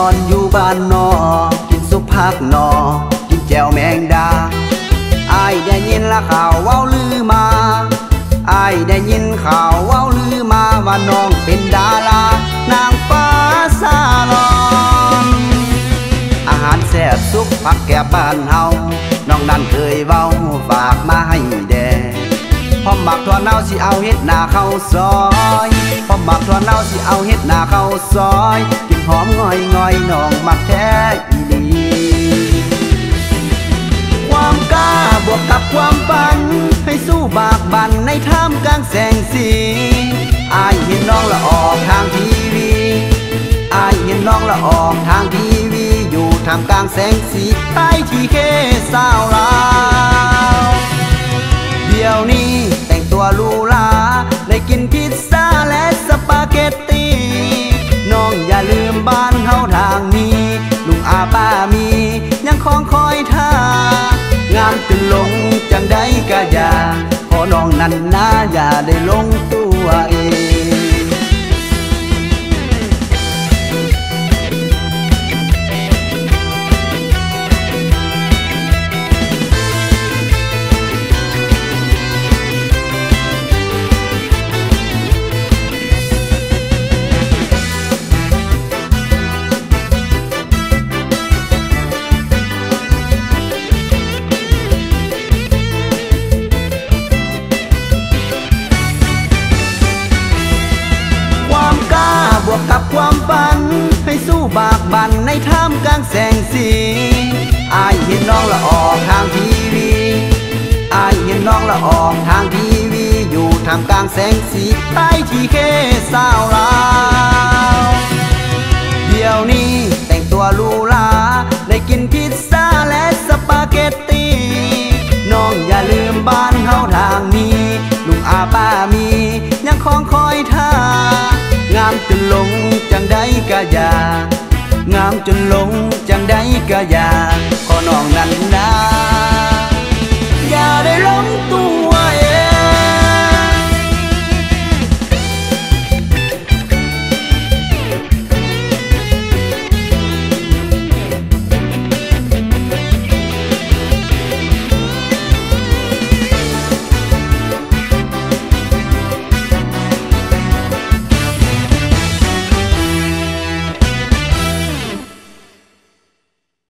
อนอยู่บ้านนอกินซุปผักนอกินแจ่วแมงดาอ้ายได้ยินละข่าวเว้าลือมาอ้ายได้ยินข่าวเว้าลือมาว่าน้องเป็นดารานางฟ้าซาลอนอาหารแซ่บซุปผักแกบบ้านเฮาน้องนั้นเคยเว้าฝากมาให้แด่พอหมักถั่วเน่าสิเอาเฮ็ดหน้าเข้าซอยพอหมักถั่วเน่าสิเอาเฮ็ดหน้าเข้าซอยกินหอมง่อยง่อยน้องมักแท้อีหลีความกล้าบวกกับความฝันให้สู้บากบั่นในท่ามกลางแสงสีอายเห็นน้องละออกทางทีวีอายเห็นน้องละออกทางทีวีอยู่ท่ามกลางแสงสีใต้ที่เคสาวลาวเดี๋ยวนี้แต่งตัวลูลาได้กินพิซซ่าและสปาเกตตีน้องอย่าลืมบ้านเฮาทางนี้ลุงอาป้ามียังคองคอยท่างามจนลงจังได้กะยาขอน้องนั้นนะอย่าได้ลงตัวเองบวกกับความฝันให้สู้บากบั่นในท่ามกลางแสงสีอายเห็นน้องละออกทางทีวีอายเห็นน้องละออกทางทีวีอยู่ท่ามกลางแสงสีใต้ที่เคสาวลาวเดี๋ยวนี้แต่งตัวลูลาได้กินพิซซ่าและสปาเกตตีน้องอย่าลืมบ้านเฮาทางนี้ลุงอาป้ามียังคองคอยท่างามจนลงจังได้กะยางามจนลงจังได้กะยาขอน้องนั้นนะ